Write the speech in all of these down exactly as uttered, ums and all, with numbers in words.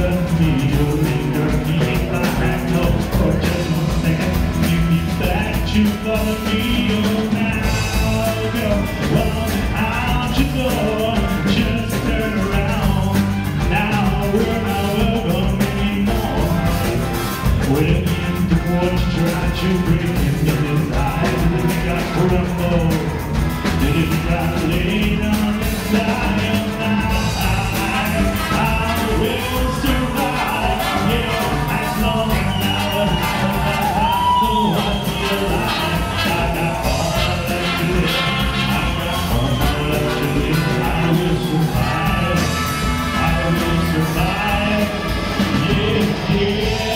left me to linger beneath the handle for just one second. You knew that you loved me, oh now go. Well, out you go, just turn around. Now we're not welcome anymore. When in the water tried to break him in his eyes, and he got crumbled. Did it got laid on his side of night? I will survive, yeah, as long as now I have the one you like. I got all left to live, I got all left to live. I will survive, I will survive, yeah, yeah.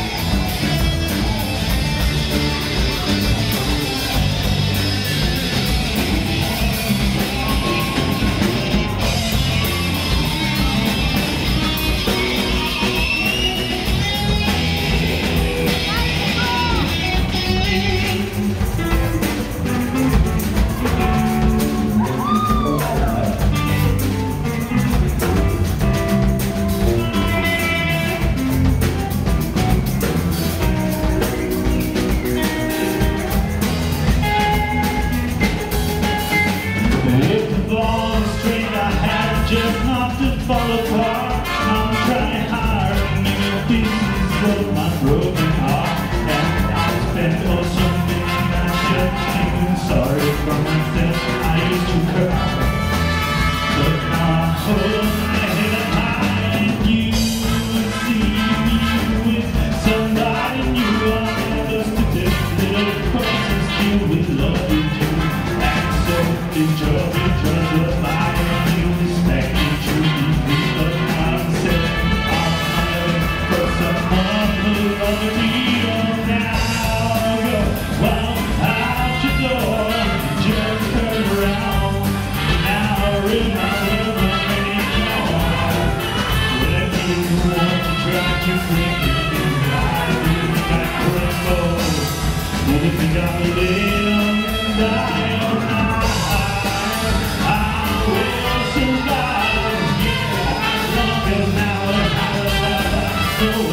Just not to fall apart. I'm trying hard to make pieces of my broken heart. And I spent all so many nights just feeling sorry for myself. I used to cry, but now I hold my head up high, and you see me with somebody new. I'll never forget little process still we love you too. And so enjoy each other's life. If you got me laid on and die all night, I will survive, yeah, as long as now I have a